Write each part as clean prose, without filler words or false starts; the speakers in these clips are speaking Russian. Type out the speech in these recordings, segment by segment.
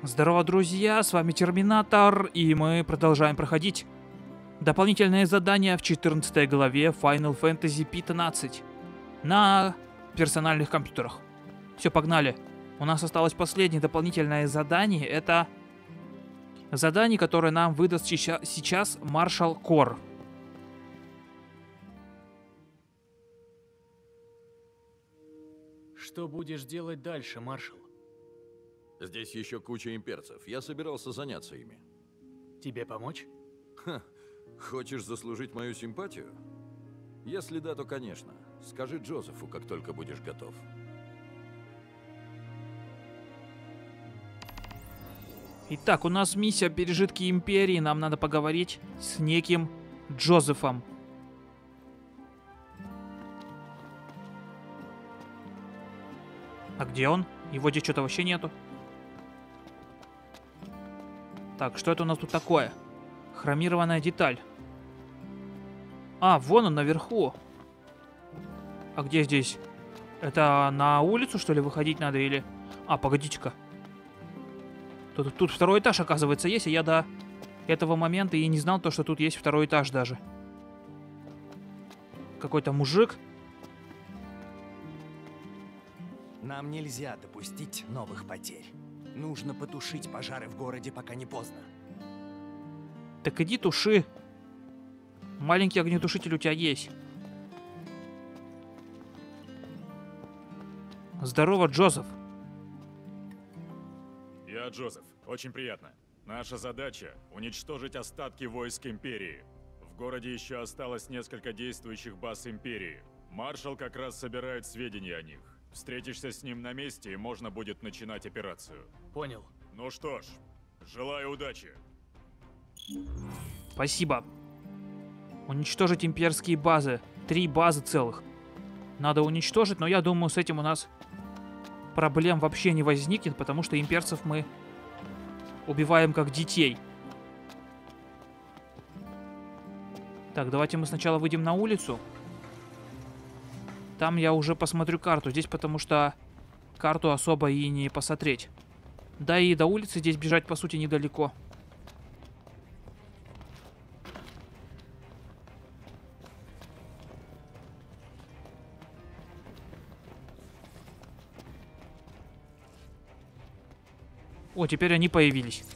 Здорово, друзья, с вами Терминатор, и мы продолжаем проходить дополнительные задания в 14 главе Final Fantasy XV на персональных компьютерах. Все, погнали. У нас осталось последнее дополнительное задание, это задание, которое нам выдаст сейчас Маршал Кор. Что будешь делать дальше, маршал? Здесь еще куча имперцев. Я собирался заняться ими. Тебе помочь? Ха, хочешь заслужить мою симпатию? Если да, то конечно. Скажи Джозефу, как только будешь готов. Итак, у нас миссия «Пережитки Империи». Нам надо поговорить с неким Джозефом. А где он? Его здесь что-то вообще нету. Так, что это у нас тут такое? Хромированная деталь. А, вон он наверху. А где здесь? Это на улицу, что ли, выходить надо или... А, погодите-ка. Тут второй этаж, оказывается, есть, а я до этого момента и не знал, что тут есть второй этаж даже. Какой-то мужик. Нам нельзя допустить новых потерь. Нужно потушить пожары в городе, пока не поздно. Так иди туши. Маленький огнетушитель у тебя есть. Здорово, Джозеф. Я Джозеф. Очень приятно. Наша задача — уничтожить остатки войск Империи. В городе еще осталось несколько действующих баз Империи. Маршал как раз собирает сведения о них. Встретишься с ним на месте, и можно будет начинать операцию. Понял. Ну что ж, желаю удачи. Спасибо. Уничтожить имперские базы. 3 базы целых. Надо уничтожить, но я думаю, с этим у нас проблем вообще не возникнет, потому что имперцев мы убиваем как детей. Так, давайте мы сначала выйдем на улицу. Там я уже посмотрю карту. Здесь потому что карту особо и не посмотреть. Да и до улицы здесь бежать, по сути, недалеко. О, теперь они появились.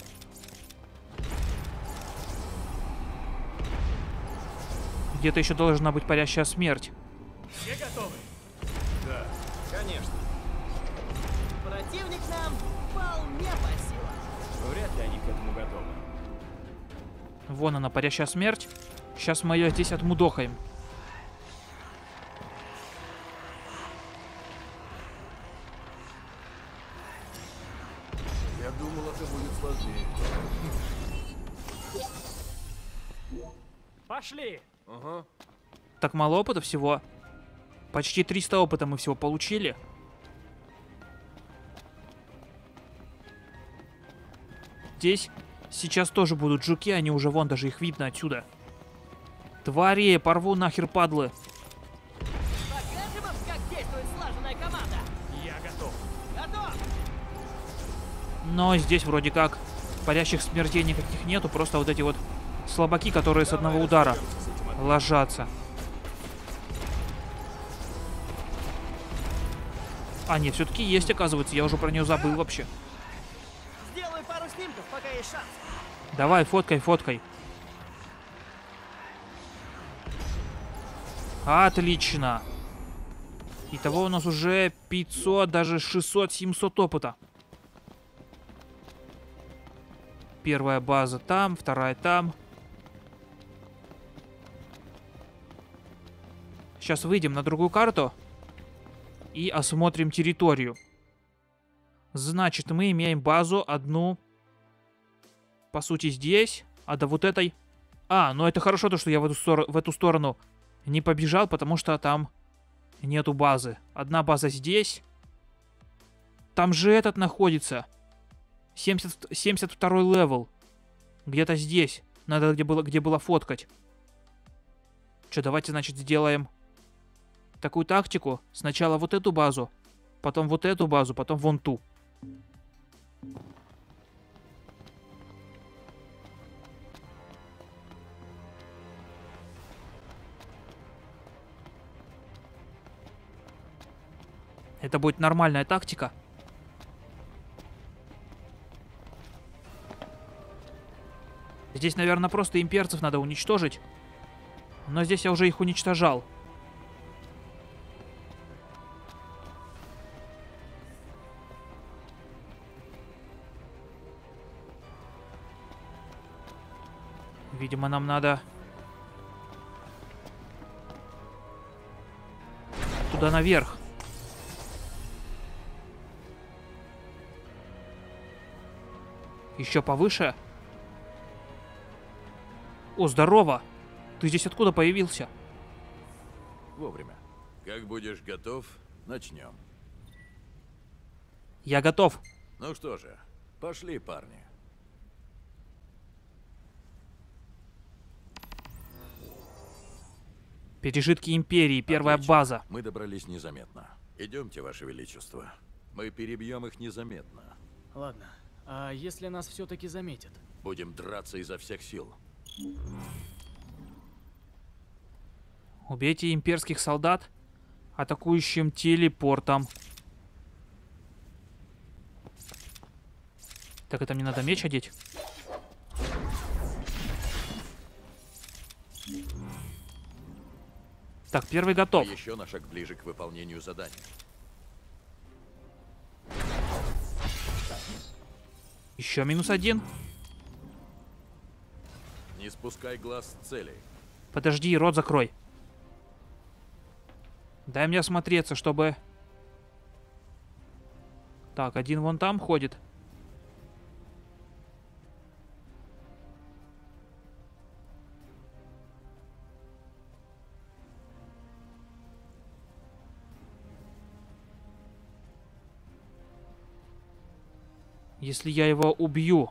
Где-то еще должна быть парящая смерть. Все готовы? Да, конечно. Противник нам вполне по силам. Вряд ли они к этому готовы. Вон она, парящая смерть. Сейчас мы ее здесь отмудохаем. Я думал, это будет сложнее. Пошли! Ага. Так мало опыта всего. Почти 300 опыта мы всего получили. Здесь сейчас тоже будут жуки, они уже вон, даже их видно отсюда. Твари, порву нахер, падлы. Покажем им, как действует слаженная команда. Я готов. Готов! Но здесь вроде как парящих смертей никаких нету, просто вот эти вот слабаки, которые с одного удара ложатся. А, нет, все-таки есть, оказывается, я уже про нее забыл вообще. Сделаю пару снимков, пока есть шанс. Давай, фоткай, фоткай. Отлично. Итого у нас уже 500, даже 600, 700 опыта. Первая база там, вторая там. Сейчас выйдем на другую карту и осмотрим территорию. Значит, мы имеем базу одну, по сути, здесь, а до вот этой... А, ну это хорошо, то, что я в эту сторону не побежал, потому что там нету базы. Одна база здесь. Там же этот находится. 72 левел. Где-то здесь. Надо где было фоткать. Что, давайте, значит, сделаем такую тактику. Сначала вот эту базу, потом вот эту базу, потом вон ту. Это будет нормальная тактика. Здесь, наверное, просто имперцев надо уничтожить. Но здесь я уже их уничтожал. Видимо, нам надо туда наверх. Еще повыше. О, здорово! Ты здесь откуда появился? Вовремя. Как будешь готов, начнем. Я готов. Ну что же, пошли, парни. Пережитки Империи, первая Отлично. база. Мы добрались незаметно. Идемте, Ваше Величество. Мы перебьем их незаметно. Ладно, а если нас все-таки заметят? Будем драться изо всех сил. Убейте имперских солдат атакующим телепортом. Так, это мне надо меч одеть. Так, первый готов. А еще на шаг ближе к выполнению задания. Еще -1. Не спускай глаз с цели. Подожди, рот закрой. Дай мне осмотреться, чтобы... Так, один вон там ходит. Если я его убью,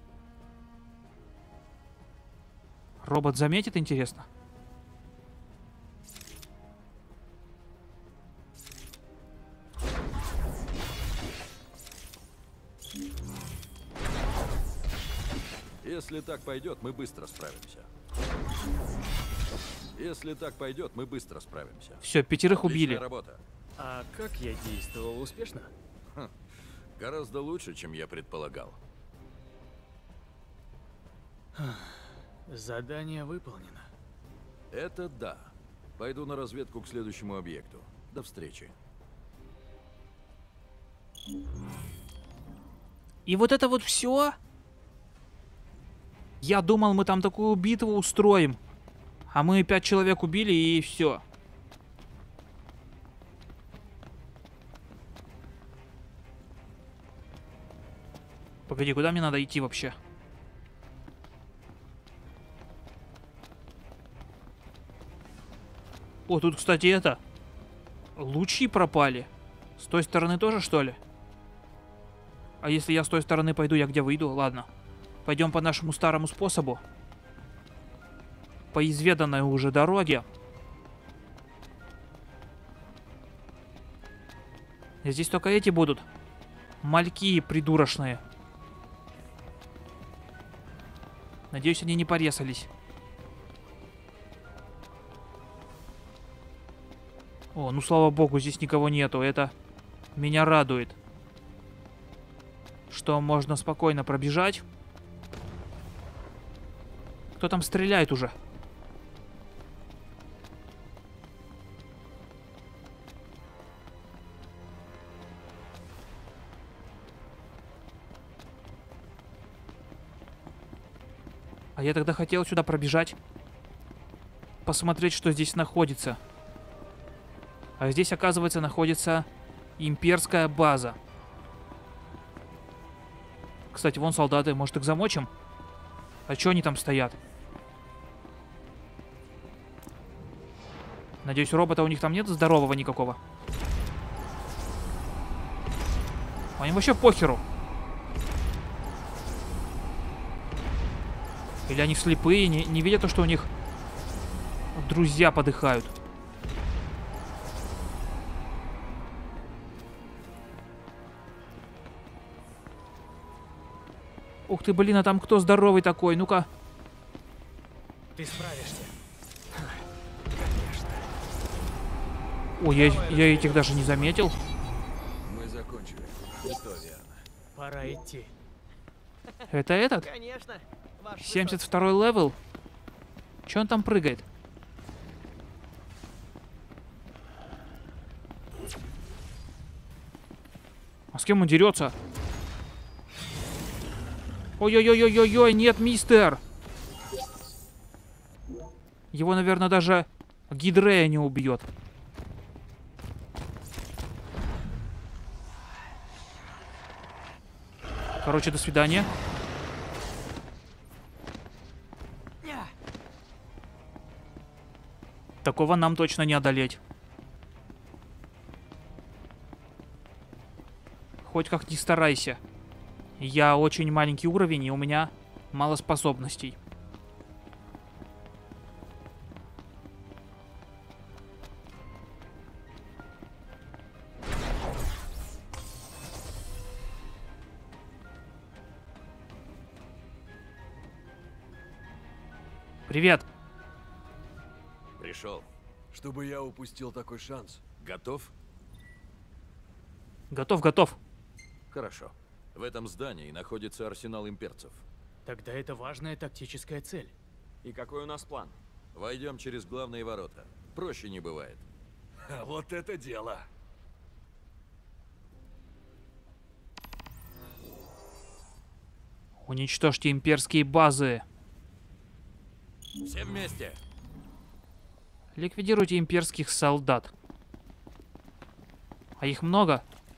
робот заметит, интересно? Если так пойдет, мы быстро справимся. Если так пойдет, мы быстро справимся. Все, 5 Отличная убили. работа. А как я действовал успешно? Гораздо лучше, чем я предполагал. Задание выполнено. Это да. Пойду на разведку к следующему объекту. До встречи. И вот это вот все? Я думал, мы там такую битву устроим. А мы 5 человек убили и все. Погоди, куда мне надо идти вообще? О, тут, кстати, это... Лучи пропали. С той стороны тоже, что ли? А если я с той стороны пойду, я где выйду? Ладно. Пойдем по нашему старому способу. По изведанной уже дороге. И здесь только эти будут. Мальки придурочные. Надеюсь, они не порезались. О, ну слава богу, здесь никого нету. Это меня радует. Что можно спокойно пробежать. Кто там стреляет уже? А я тогда хотел сюда пробежать. Посмотреть, что здесь находится. А здесь, оказывается, находится имперская база. Кстати, вон солдаты. Может, их замочим? А чё они там стоят? Надеюсь, робота у них там нет здорового никакого. Они вообще похеру. Или они слепые, не видят то, что у них друзья подыхают. Ух ты, блин, а там кто здоровый такой? Ну-ка. Ты справишься. Ой, я этих даже не заметил. Что верно. Пора идти. Это этот? Конечно. Ваш 72-й левел? Че он там прыгает? А с кем он дерется? Ой-ой-ой-ой-ой, нет, мистер! Его, наверное, даже Гидрея не убьет. Короче, до свидания. Такого нам точно не одолеть. Хоть как ни старайся. Я очень маленький уровень, и у меня мало способностей. Привет. Пришел. Чтобы я упустил такой шанс. Готов? Готов, готов. Хорошо. В этом здании находится арсенал имперцев. Тогда это важная тактическая цель. И какой у нас план? Войдем через главные ворота. Проще не бывает. Вот это дело. Уничтожьте имперские базы. Все вместе. Ликвидируйте имперских солдат. А их много?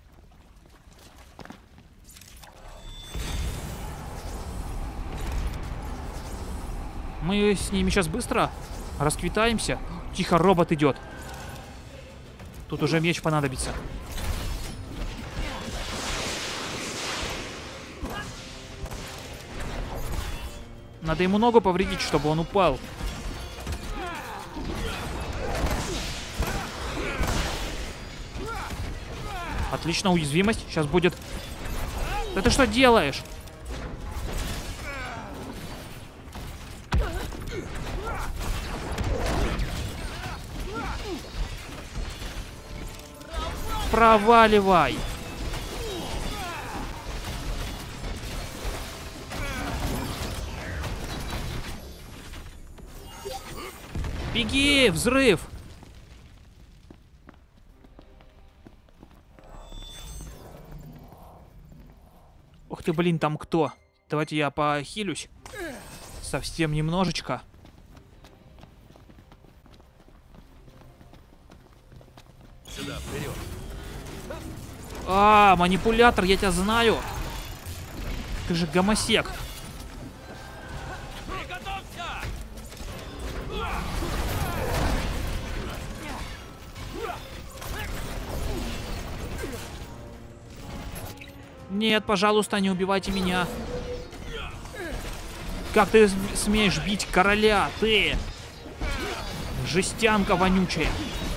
Мы с ними сейчас быстро расквитаемся. Тихо, робот идет. Тут уже меч понадобится. Надо ему ногу повредить, чтобы он упал. Отлично, уязвимость. Сейчас будет... Да ты что делаешь? Проваливай! Беги! Взрыв! Ух ты, блин, там кто? Давайте я похилюсь. Совсем немножечко. Сюда, вперед. А, манипулятор, я тебя знаю. Ты же гомосек. Нет, пожалуйста, не убивайте меня. Как ты смеешь бить короля, ты? Жестянка вонючая.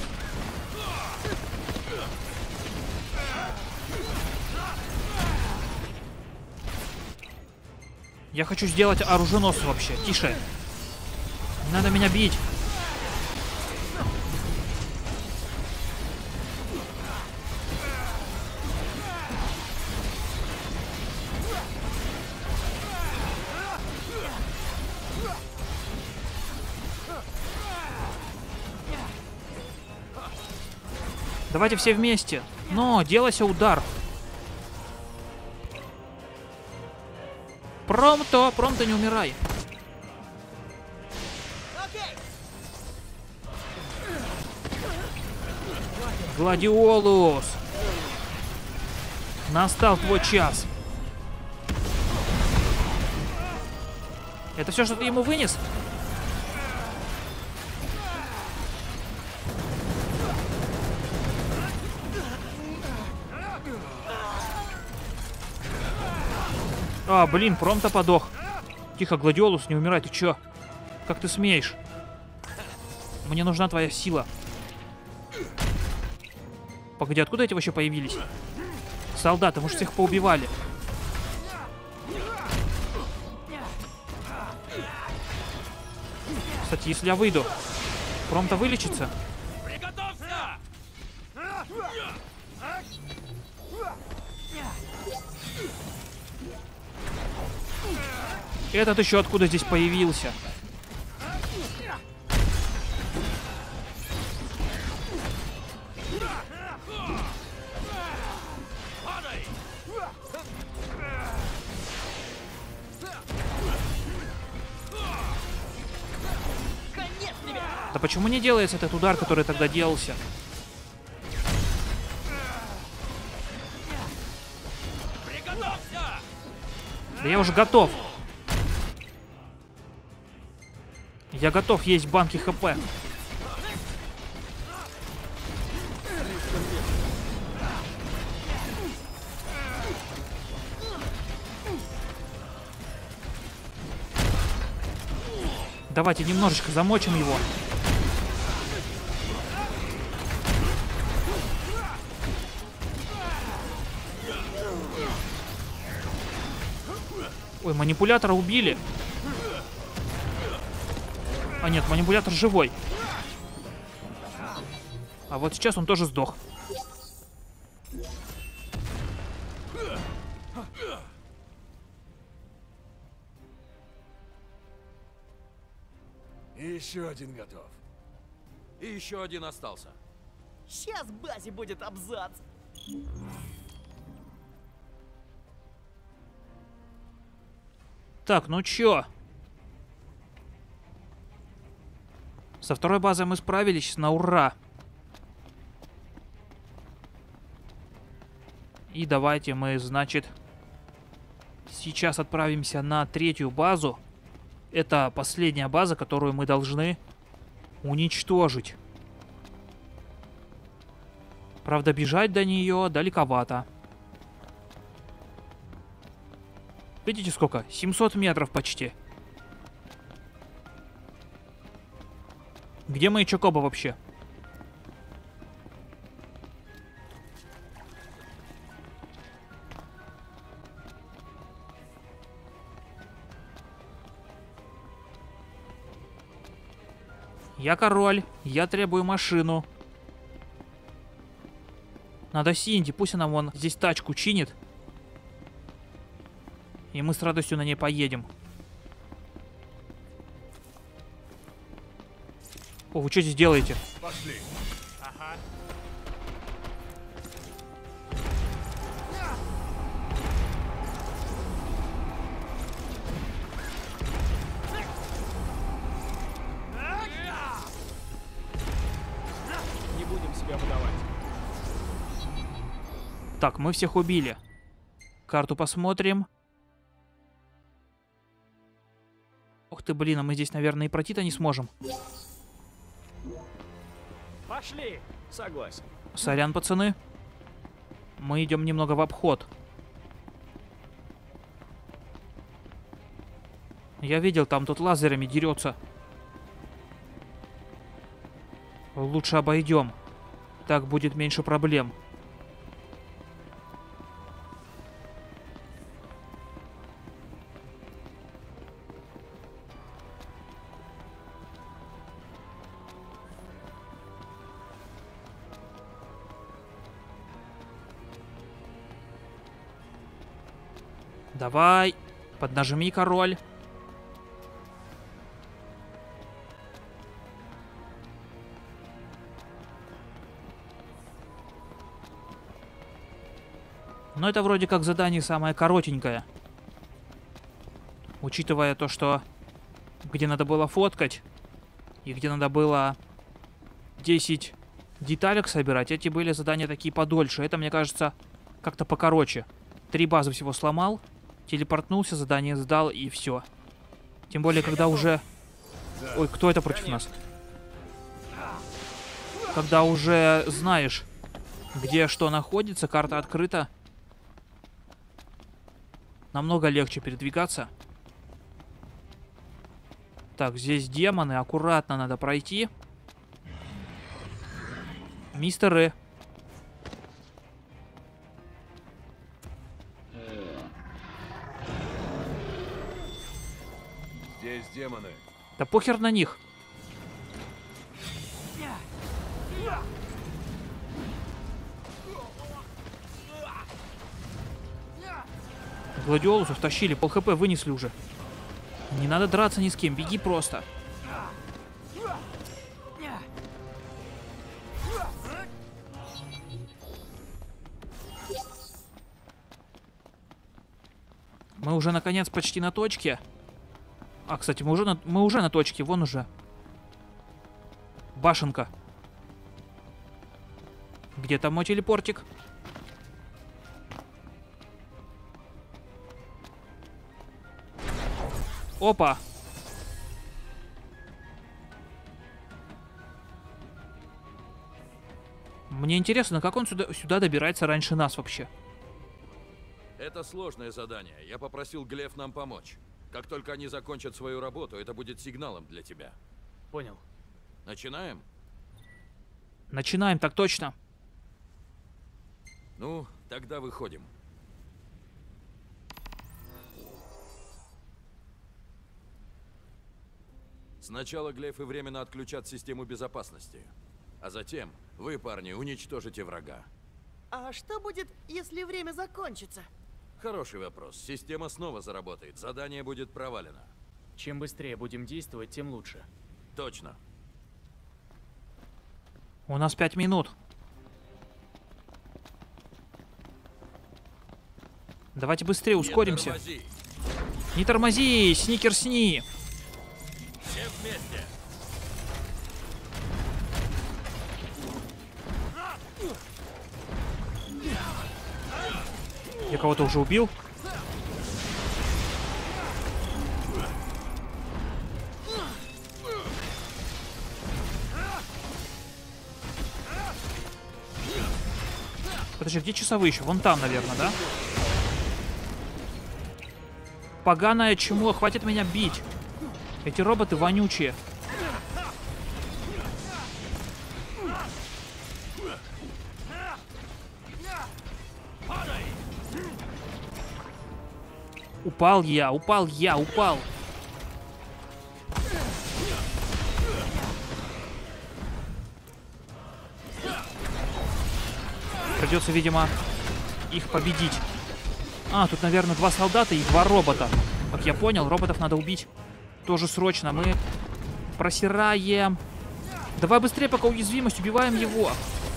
Я хочу сделать оруженос вообще. Тише. Не надо меня бить. Давайте все вместе. Но, делайся удар. Промто не умирай. Гладиолус. Настал твой час. Это все, что ты ему вынес? А, блин, Промто подох. Тихо, Гладиолус, не умирай, ты чё? Как ты смеешь? Мне нужна твоя сила. Погоди, откуда эти вообще появились? Солдаты, мы же всех поубивали. Кстати, если я выйду, Промто вылечится? Этот еще откуда здесь появился? Конец тебе! Да почему не делается этот удар, который тогда делался? Да я уже готов. Я готов есть банки ХП. Давайте немножечко замочим его. Ой, манипулятора убили. А нет, манипулятор живой. А вот сейчас он тоже сдох. И еще один готов. И еще один остался. Сейчас базе будет абзац. Так, ну чё? Со второй базой мы справились на ура. И давайте мы, значит, сейчас отправимся на третью базу. Это последняя база, которую мы должны уничтожить. Правда, бежать до нее далековато. Видите сколько? 700 метров почти. Где мои Чокоба вообще? Я король, я требую машину. Надо Синди, пусть она вон здесь тачку чинит. И мы с радостью на ней поедем. О, вы что здесь делаете? Пошли. Не будем себя выдавать. Так, мы всех убили. Карту посмотрим. Ух ты, блин, а мы здесь, наверное, и пройти-то не сможем. Пошли! Согласен. Сорян, пацаны. Мы идем немного в обход. Я видел, там тут лазерами дерется. Лучше обойдем. Так будет меньше проблем. Давай, поднажми, король. Но это вроде как задание самое коротенькое. Учитывая то, что где надо было фоткать и где надо было 10 деталек собирать, эти были задания такие подольше. Это, мне кажется, как-то покороче. 3 базы всего сломал, телепортнулся, задание сдал и все. Тем более, когда уже... Ой, кто это против нас? Когда уже знаешь, где что находится, карта открыта, намного легче передвигаться. Так, здесь демоны, аккуратно надо пройти. Мистеры. Здесь демоны. Да похер на них. Гладиолусов тащили, пол хп вынесли уже. Не надо драться ни с кем, беги просто. Мы уже наконец почти на точке. А, кстати, мы уже на точке, вон уже. Башенка. Где там мой телепортик? Опа! Мне интересно, как он сюда добирается раньше нас вообще. Это сложное задание. Я попросил Глеф нам помочь. Как только они закончат свою работу, это будет сигналом для тебя. Понял. Начинаем? Начинаем, так точно. Ну, тогда выходим. Сначала Глефы временно отключат систему безопасности. А затем вы, парни, уничтожите врага. А что будет, если время закончится? Хороший вопрос. Система снова заработает. Задание будет провалено. Чем быстрее будем действовать, тем лучше. Точно. У нас 5 минут. Давайте быстрее ускоримся. Не тормози. Не тормози, сникерсни. Все вместе. Я кого-то уже убил. Подожди, где часовые еще? Вон там, наверное, да? Поганое чмо, хватит меня бить. Эти роботы вонючие. Упал я, упал. Придется, видимо, их победить. А, тут, наверное, 2 солдата и 2 робота. Как я понял, роботов надо убить тоже срочно. Мы просираем. Давай быстрее, пока уязвимость, убиваем его.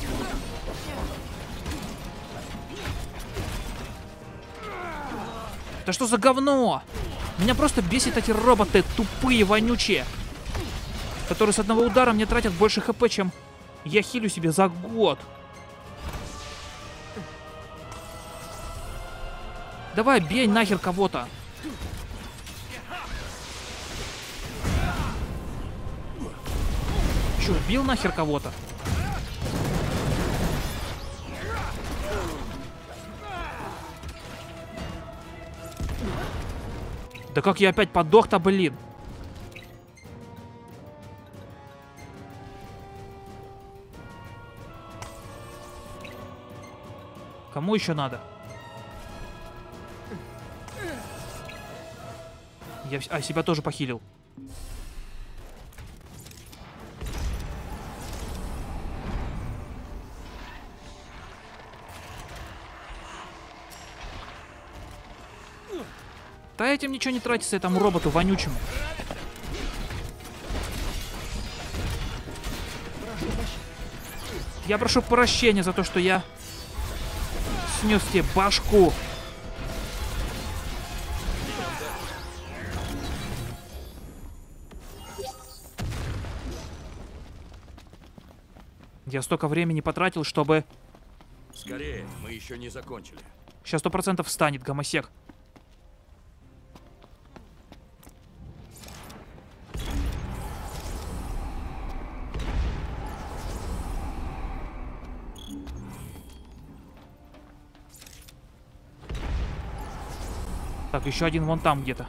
Да что за говно? Меня просто бесит эти роботы тупые, вонючие, которые с одного удара мне тратят больше хп, чем я хилю себе за год. Давай, бей нахер кого-то. Чё, убил нахер кого-то? Да как я опять подох-то, блин? Кому еще надо? Я себя тоже похилил. Да этим ничего не тратится, этому роботу вонючему. Я прошу прощения за то, что я снес тебе башку. Я столько времени потратил, чтобы... Скорее, мы еще не закончили. Сейчас 100% встанет гомосек. Так, еще один вон там где-то.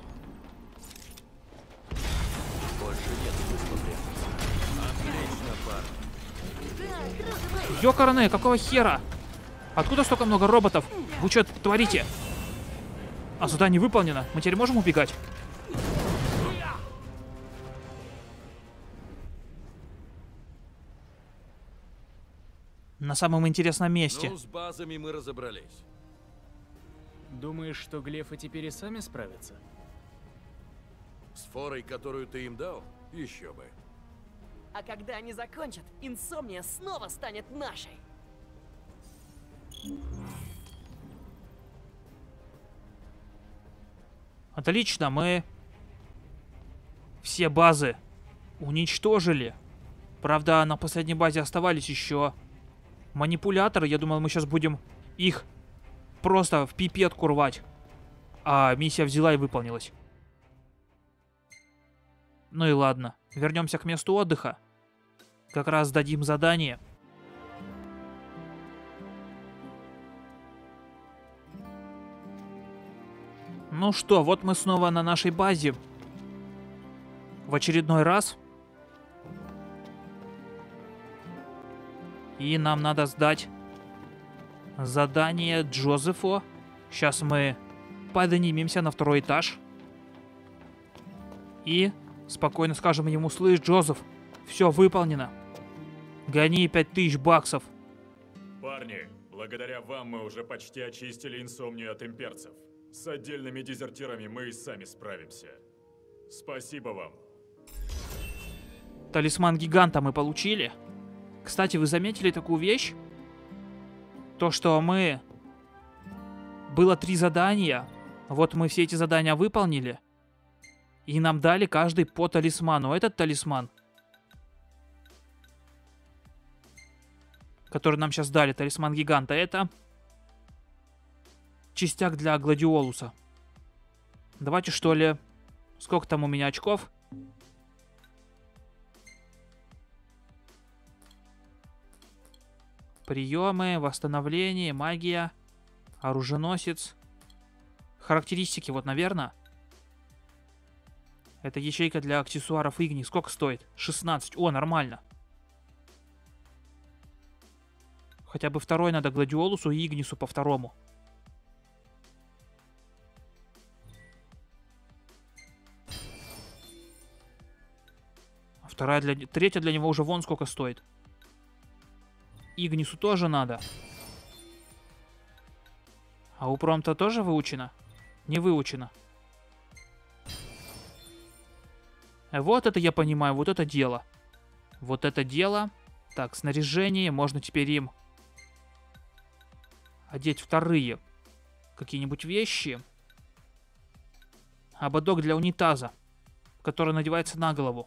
Больше нет смысла прятаться. Отлично, парни. Ёкарне, какого хера? Откуда столько много роботов? Вы что творите? А задание выполнено. Мы теперь можем убегать? На самом интересном месте. Ну, с базами мы разобрались. Думаешь, что глефы теперь и сами справятся? форой, которую ты им дал? Еще бы. А когда они закончат, инсомния снова станет нашей. Отлично, мы все базы уничтожили. Правда, на последней базе оставались еще манипуляторы. Я думал, мы сейчас будем их просто в пипетку рвать. А миссия взяла и выполнилась. Ну и ладно. Вернемся к месту отдыха. Как раз дадим задание. Ну что, вот мы снова на нашей базе. В очередной раз. И нам надо сдать задание Джозефу. Сейчас мы поднимемся на второй этаж. И спокойно скажем ему: слышь, Джозеф, все выполнено. Гони 5000 баксов. Парни, благодаря вам мы уже почти очистили инсомнию от имперцев. С отдельными дезертирами мы и сами справимся. Спасибо вам. Талисман гиганта мы получили. Кстати, вы заметили такую вещь? То, что мы... Было 3 задания. Вот мы все эти задания выполнили. И нам дали каждый по талисману. Этот талисман, который нам сейчас дали, талисман гиганта, это частяк для Гладиолуса. Давайте, что ли... Сколько там у меня очков? Приемы, восстановление, магия, оруженосец. Характеристики, вот, наверное. Это ячейка для аксессуаров Игни. Сколько стоит? 16. О, нормально. Хотя бы второй надо Гладиолусу и Игнису по второму. А третья для него уже вон сколько стоит. Игнису тоже надо. А у Промта тоже выучено? Не выучено. Вот это я понимаю, вот это дело. Вот это дело. Так, снаряжение. Можно теперь им одеть вторые какие-нибудь вещи. Ободок для унитаза, который надевается на голову.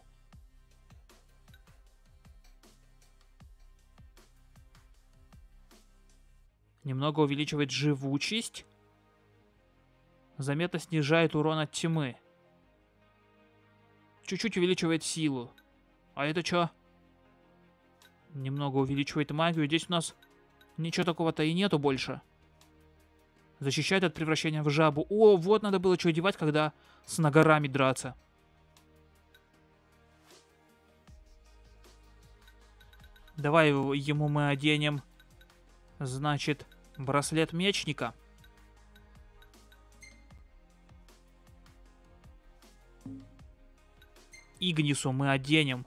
Немного увеличивает живучесть. Заметно снижает урон от тьмы. Чуть-чуть увеличивает силу. А это что? Немного увеличивает магию. Здесь у нас ничего такого-то и нету больше. Защищает от превращения в жабу. О, вот надо было что одевать, когда с нагорами драться. Давай ему мы оденем, значит, браслет мечника. Игнису мы оденем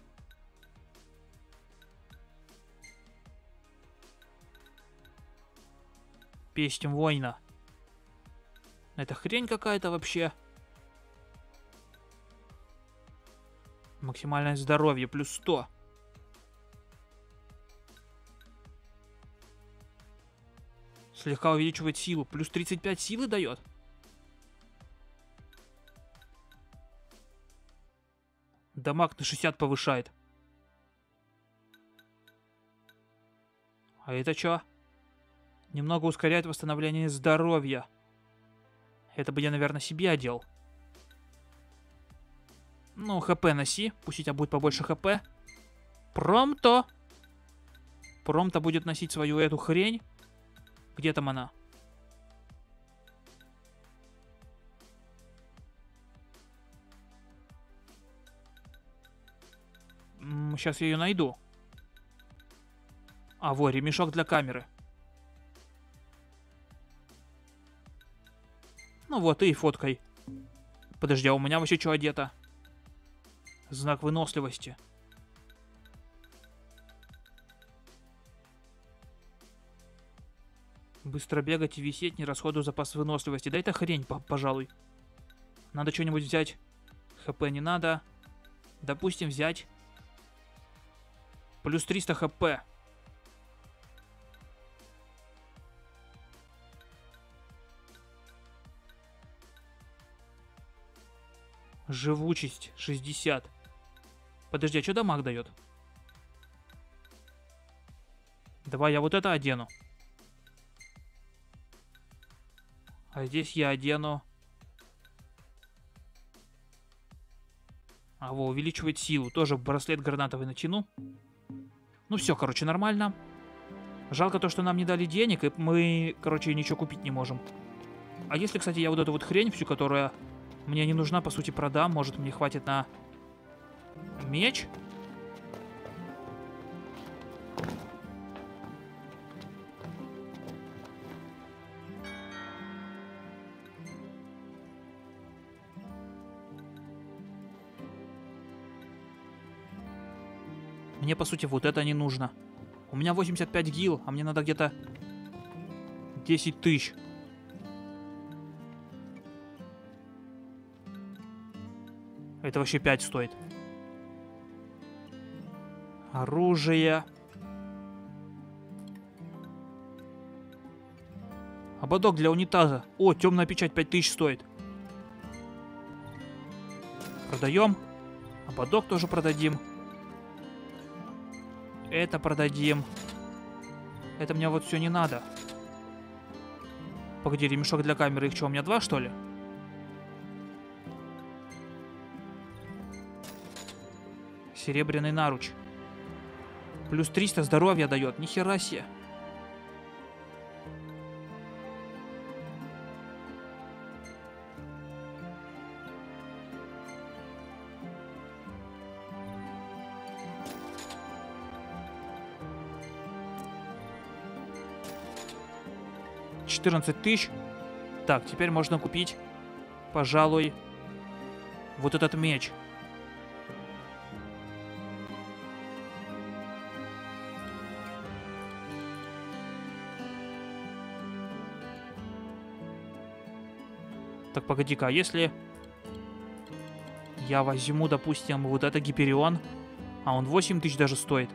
песнь воина. Это хрень какая-то вообще. Максимальное здоровье плюс 100. Слегка увеличивает силу. Плюс 35 силы дает. Дамаг на 60 повышает. А это что? Немного ускоряет восстановление здоровья. Это бы я, наверное, себе одел. Ну, ХП носи. Пусть у тебя будет побольше ХП. Промто будет носить свою эту хрень. Где там она? Сейчас я ее найду. А, вот, ремешок для камеры. Ну вот, и фоткой. Подожди, а у меня вообще что одето? Знак выносливости. Быстро бегать и висеть, не расходуя запас выносливости. Да это хрень, пожалуй. Надо что-нибудь взять хп не надо. Допустим, взять плюс 300 хп. Живучесть 60. Подожди, а что дамаг дает? Давай я вот это одену. А здесь я одену. А во, увеличивает силу. Тоже браслет гранатовый натяну. Ну все, короче, нормально. Жалко то, что нам не дали денег, и мы, короче, ничего купить не можем. А если, кстати, я вот эту вот хрень всю, которая мне не нужна, по сути, продам. Может, мне хватит на меч? Мне, по сути, вот это не нужно. У меня 85 гил, а мне надо где-то 10 тысяч. Это вообще 5 стоит. Оружие. Ободок для унитаза. О, темная печать 5000 стоит. Продаем. Ободок тоже продадим. Это продадим. Это мне вот все не надо. Погоди, ремешок для камеры. Их что, у меня 2, что ли? Серебряный наруч. Плюс 300 здоровья дает. Нихера себе. $14 000. Так, теперь можно купить, пожалуй, вот этот меч. Так, погоди-ка, а если я возьму, допустим, вот это Гиперион, а он 8000 даже стоит.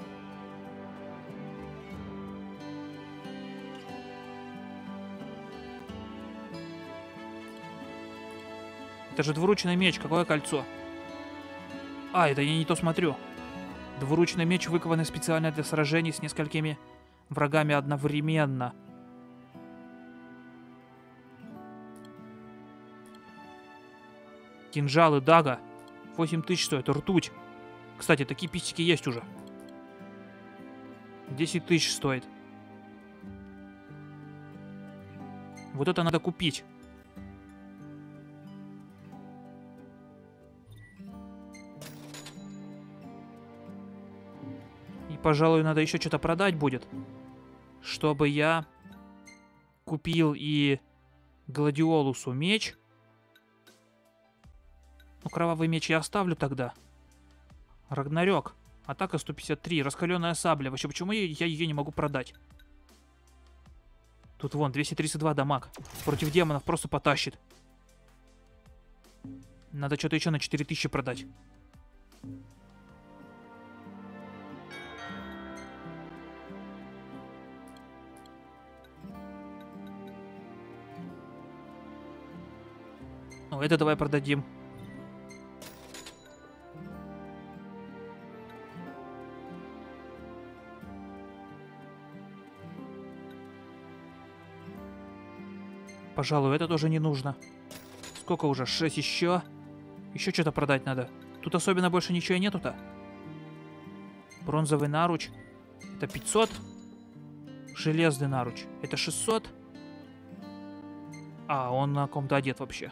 Это же двуручный меч, какое кольцо? А, это я не то смотрю. Двуручный меч, выкованный специально для сражений с несколькими врагами одновременно. Кинжалы Дага. 8000 стоит. Ртуть. Кстати, такие пистики есть уже. 10 000 стоит. Вот это надо купить. И, пожалуй, надо еще что-то продать будет. Чтобы я купил и Гладиолусу меч. Ну, кровавый меч я оставлю тогда. Рагнарёк. Атака 153. Раскаленная сабля. Вообще, почему я ее не могу продать? Тут вон, 232 дамаг. Против демонов просто потащит. Надо что-то еще на 4000 продать. Ну, это давай продадим. Пожалуй, это тоже не нужно. Сколько уже? 6 еще. Еще что-то продать надо. Тут особенно больше ничего и нету-то. Бронзовый наруч. Это 500. Железный наруч. Это 600. А, он на ком-то одет вообще.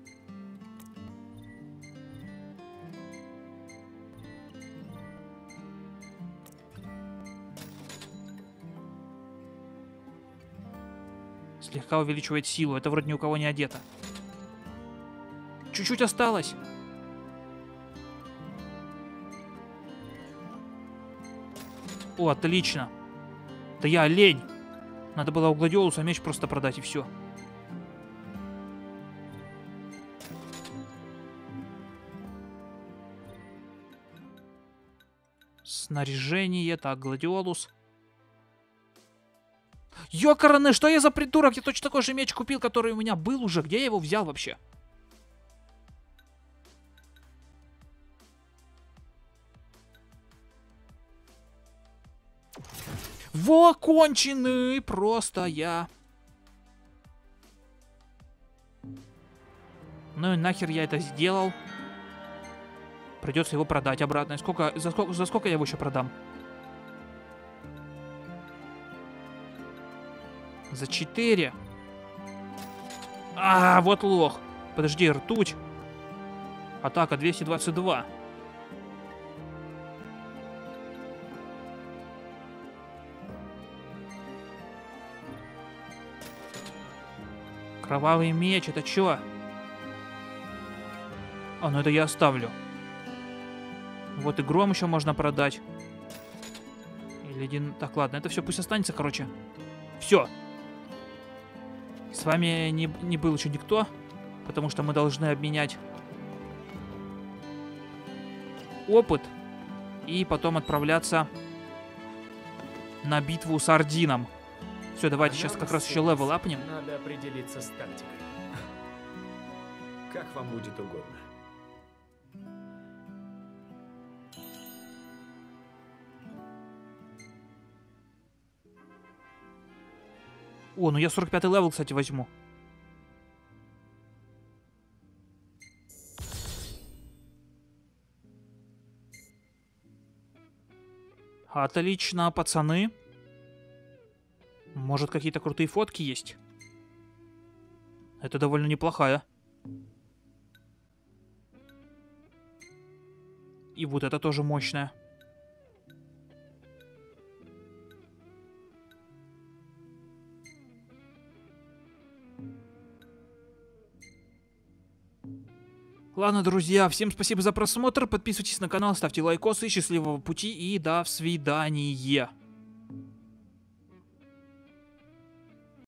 Слегка увеличивает силу. Это вроде ни у кого не одето. Чуть-чуть осталось. О, отлично. Да я олень. Надо было у Гладиолуса меч просто продать и все. Снаряжение. Так, гладиолус. Ёкараны, что я за придурок? Я точно такой же меч купил, который у меня был уже. Где я его взял вообще? Во, конченый! Просто я. Ну и нахер я это сделал. Придется его продать обратно. За сколько я его еще продам? За 4. А, вот лох. Подожди, ртуть. Атака 222. Кровавый меч, это чё? А, ну это я оставлю. Вот и гром еще можно продать. Или один... Так, ладно, это все пусть останется, короче. Все. С вами не был еще никто, потому что мы должны обменять опыт и потом отправляться на битву с Ордином. Все, давайте сейчас как раз еще левел апнем. Надо определиться с тактикой. Как вам будет угодно. О, ну я 45-й левел, кстати, возьму. Отлично, пацаны. Может, какие-то крутые фотки есть? Это довольно неплохая. И вот это тоже мощная. Ладно, друзья, всем спасибо за просмотр. Подписывайтесь на канал, ставьте лайкосы, счастливого пути и до свидания.